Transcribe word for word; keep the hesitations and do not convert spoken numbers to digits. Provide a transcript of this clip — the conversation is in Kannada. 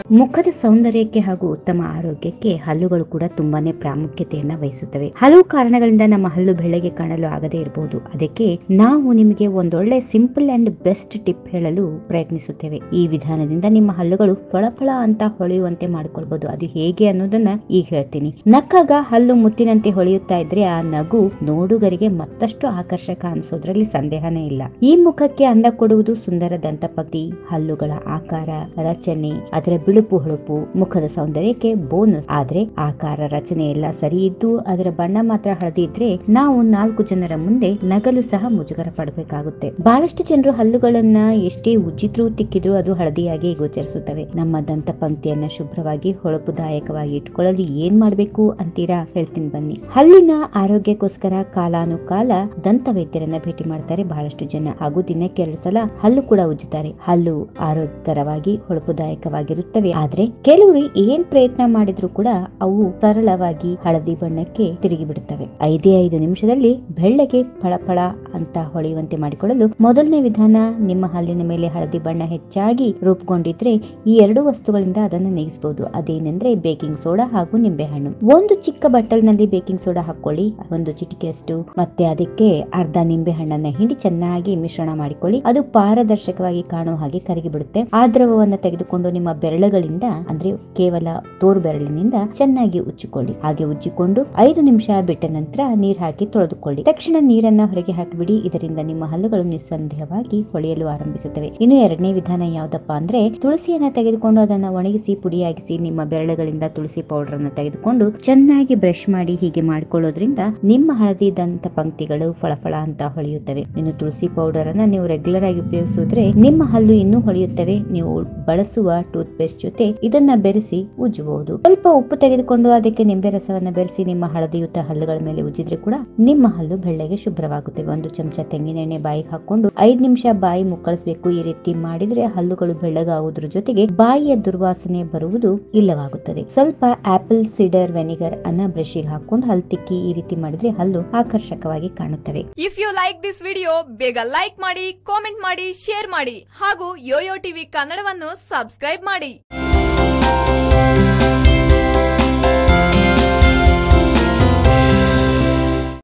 ಮುಖದ ಸೌಂದರ್ಯಕ್ಕೆ ಹಾಗೂ ಉತ್ತಮ ಆರೋಗ್ಯಕ್ಕೆ ಹಲ್ಲುಗಳು ಕೂಡ ತುಂಬಾನೇ ಪ್ರಾಮುಖ್ಯತೆಯನ್ನ ವಹಿಸುತ್ತವೆ. ಹಲವು ಕಾರಣಗಳಿಂದ ನಮ್ಮ ಹಲ್ಲು ಬೆಳ್ಳಗೆ ಕಾಣಲು ಆಗದೇ ಇರಬಹುದು. ಅದಕ್ಕೆ ನಾವು ನಿಮಗೆ ಒಂದೊಳ್ಳೆ ಸಿಂಪಲ್ ಅಂಡ್ ಬೆಸ್ಟ್ ಟಿಪ್ ಹೇಳಲು ಪ್ರಯತ್ನಿಸುತ್ತೇವೆ. ಈ ವಿಧಾನದಿಂದ ನಿಮ್ಮ ಹಲ್ಲುಗಳು ಫಳಫಳ ಅಂತ ಹೊಳೆಯುವಂತೆ ಮಾಡಿಕೊಳ್ಬಹುದು. ಅದು ಹೇಗೆ ಅನ್ನೋದನ್ನ ಈಗ ಹೇಳ್ತೀನಿ. ನಕ್ಕಾಗ ಹಲ್ಲು ಮುತ್ತಿನಂತೆ ಹೊಳೆಯುತ್ತಾ ಇದ್ರೆ ಆ ನಗು ನೋಡುಗರಿಗೆ ಮತ್ತಷ್ಟು ಆಕರ್ಷಕ ಅನ್ಸೋದ್ರಲ್ಲಿ ಸಂದೇಹನೇ ಇಲ್ಲ. ಈ ಮುಖಕ್ಕೆ ಅಂದ ಕೊಡುವುದು ಸುಂದರ ದಂತಪಕ್ತಿ, ಹಲ್ಲುಗಳ ಆಕಾರ, ರಚನೆ, ಅದರ ಬಿಳುಪು ಹೊಳಪು ಮುಖದ ಸೌಂದರ್ಯಕ್ಕೆ ಬೋನಸ್. ಆದ್ರೆ ಆಕಾರ ರಚನೆ ಎಲ್ಲ ಸರಿ ಇದ್ದು ಅದರ ಬಣ್ಣ ಮಾತ್ರ ಹಳದಿ ಇದ್ರೆ ನಾವು ನಾಲ್ಕು ಜನರ ಮುಂದೆ ನಗಲು ಸಹ ಮುಜುಗರ ಪಡಬೇಕಾಗುತ್ತೆ. ಬಹಳಷ್ಟು ಜನರು ಹಲ್ಲುಗಳನ್ನ ಎಷ್ಟೇ ಉಜ್ಜಿದ್ರೂ ತಿಕ್ಕಿದ್ರೂ ಅದು ಹಳದಿಯಾಗಿ ಗೋಚರಿಸುತ್ತವೆ. ನಮ್ಮ ದಂತ ಪಂಕ್ತಿಯನ್ನ ಶುಭ್ರವಾಗಿ ಹೊಳಪುದಾಯಕವಾಗಿ ಇಟ್ಕೊಳ್ಳಲು ಏನ್ ಮಾಡ್ಬೇಕು ಅಂತೀರಾ? ಹೇಳ್ತೀನಿ ಬನ್ನಿ. ಹಲ್ಲಿನ ಆರೋಗ್ಯಕ್ಕೋಸ್ಕರ ಕಾಲಾನುಕಾಲ ದಂತ ವೈದ್ಯರನ್ನ ಭೇಟಿ ಮಾಡ್ತಾರೆ ಬಹಳಷ್ಟು ಜನ, ಹಾಗೂ ದಿನಕ್ಕೆ ಎರಡು ಸಲ ಹಲ್ಲು ಕೂಡ ಉಜ್ಜುತ್ತಾರೆ. ಹಲ್ಲು ಆರೋಗ್ಯಕರವಾಗಿ ಹೊಳಪುದಾಯಕವಾಗಿರುತ್ತವೆ. ಆದ್ರೆ ಕೆಲವರು ಏನ್ ಪ್ರಯತ್ನ ಮಾಡಿದ್ರು ಕೂಡ ಅವು ಸರಳವಾಗಿ ಹಳದಿ ಬಣ್ಣಕ್ಕೆ ತಿರುಗಿ ಬಿಡುತ್ತವೆ. ಐದೇ ಐದು ನಿಮಿಷದಲ್ಲಿ ಬೆಳ್ಳಗೆ ಫಳಫಳ ಅಂತ ಹೊಳೆಯುವಂತೆ ಮಾಡಿಕೊಳ್ಳಲು ಮೊದಲನೇ ವಿಧಾನ, ನಿಮ್ಮ ಹಲ್ಲಿನ ಮೇಲೆ ಹಳದಿ ಬಣ್ಣ ಹೆಚ್ಚಾಗಿ ರೂಪುಗೊಂಡಿದ್ರೆ ಈ ಎರಡು ವಸ್ತುಗಳಿಂದ ಅದನ್ನು ನೀಗಿಸಬಹುದು. ಅದೇನೆಂದ್ರೆ ಬೇಕಿಂಗ್ ಸೋಡಾ ಹಾಗೂ ನಿಂಬೆಹಣ್ಣು. ಒಂದು ಚಿಕ್ಕ ಬಟ್ಟಲಿನಲ್ಲಿ ಬೇಕಿಂಗ್ ಸೋಡಾ ಹಾಕೊಳ್ಳಿ, ಒಂದು ಚಿಟಿಕೆಯಷ್ಟು, ಮತ್ತೆ ಅದಕ್ಕೆ ಅರ್ಧ ನಿಂಬೆ ಹಣ್ಣನ್ನ ಹಿಂಡಿ ಚೆನ್ನಾಗಿ ಮಿಶ್ರಣ ಮಾಡಿಕೊಳ್ಳಿ. ಅದು ಪಾರದರ್ಶಕವಾಗಿ ಕಾಣುವ ಹಾಗೆ ಕರಗಿ ಬಿಡುತ್ತೆ. ಆ ದ್ರವವನ್ನ ತೆಗೆದುಕೊಂಡು ನಿಮ್ಮ ಬೆರಳುಗಳಿಂದ ಅಂದ್ರೆ ಕೇವಲ ತೋರು ಬೆರಳಿನಿಂದ ಚೆನ್ನಾಗಿ ಉಜ್ಜಿಕೊಳ್ಳಿ. ಹಾಗೆ ಉಜ್ಜಿಕೊಂಡು ಐದು ನಿಮಿಷ ಬಿಟ್ಟ ನಂತರ ನೀರ್ ಹಾಕಿ ತೊಳೆದುಕೊಳ್ಳಿ. ತಕ್ಷಣ ನೀರನ್ನ ಹೊರಗೆ ಹಾಕಿಬಿಡಿ. ಇದರಿಂದ ನಿಮ್ಮ ಹಲ್ಲುಗಳು ನಿಸ್ಸಂದೇಹವಾಗಿ ಹೊಳೆಯಲು ಆರಂಭಿಸುತ್ತವೆ. ಇನ್ನು ಎರಡನೇ ವಿಧಾನ ಯಾವ್ದಪ್ಪ ಅಂದ್ರೆ, ತುಳಸಿಯನ್ನ ತೆಗೆದುಕೊಂಡು ಅದನ್ನ ಒಣಗಿಸಿ ಪುಡಿಯಾಗಿಸಿ ನಿಮ್ಮ ಬೆರಳುಗಳಿಂದ ತುಳಸಿ ಪೌಡರ್ ಅನ್ನು ತೆಗೆದುಕೊಂಡು ಚೆನ್ನಾಗಿ ಬ್ರಷ್ ಮಾಡಿ ಹೀಗೆ ಮಾಡಿಕೊಳ್ಳೋದ್ರಿಂದ ನಿಮ್ಮ ಹಳದಿ ದಂತ ಪಂಕ್ತಿಗಳು ಫಳಫಳ ಅಂತ ಹೊಳೆಯುತ್ತವೆ. ಇನ್ನು ತುಳಸಿ ಪೌಡರ್ ಅನ್ನ ನೀವು ರೆಗ್ಯುಲರ್ ಆಗಿ ಉಪಯೋಗಿಸಿದ್ರೆ ನಿಮ್ಮ ಹಲ್ಲು ಇನ್ನೂ ಹೊಳೆಯುತ್ತವೆ. ನೀವು ಬಳಸುವ ಟೂತ್ ಪೇಸ್ಟ್ ಜೊತೆ ಇದನ್ನ ಬೆರೆಸಿ ಉಜ್ಜಬಹುದು. ಸ್ವಲ್ಪ ಉಪ್ಪು ತೆಗೆದುಕೊಂಡು ಅದಕ್ಕೆ ನಿಂಬೆ ರಸವನ್ನ ಬೆರೆಸಿ ನಿಮ್ಮ ಹಳದಿಯುತ ಹಲ್ಲುಗಳ ಮೇಲೆ ಉಜ್ಜಿದ್ರೆ ಕೂಡ ನಿಮ್ಮ ಹಲ್ಲು ಬೆಳ್ಳಗೆ ಶುಭ್ರವಾಗುತ್ತವೆ. ಒಂದು ಚಮಚ ತೆಂಗಿನ ಎಣ್ಣೆ ಬಾಯಿಗೆ ಹಾಕೊಂಡು ಐದ್ ನಿಮಿಷ ಬಾಯಿ ಮುಕ್ಕಳಿಸಬೇಕು. ಈ ರೀತಿ ಮಾಡಿದ್ರೆ ಹಲ್ಲುಗಳು ಬೆಳ್ಳಗಾಗುವುದ್ರ ಜೊತೆಗೆ ಬಾಯಿಯ ದುರ್ವಾಸನೆ ಬರುವುದು ಇಲ್ಲವಾಗುತ್ತದೆ. ಸ್ವಲ್ಪ ಆಪಲ್ ಸಿಡರ್ ವೆನಿಗರ್ ಅನ್ನ ಬ್ರಷಿಗೆ ಹಾಕೊಂಡು ಹಲ್ಲು ತಿಕ್ಕಿ ಈ ರೀತಿ ಮಾಡಿದ್ರೆ ಹಲ್ಲು ಆಕರ್ಷಕವಾಗಿ ಕಾಣುತ್ತವೆ. If you like this video, ಬೇಗ ಲೈಕ್ ಮಾಡಿ, ಕಾಮೆಂಟ್ ಮಾಡಿ, ಶೇರ್ ಮಾಡಿ ಹಾಗೂ ಯೋಯೋ ಟಿವಿ ಕನ್ನಡವನ್ನು ಸಬ್ಸ್ಕ್ರೈಬ್ ಮಾಡಿ.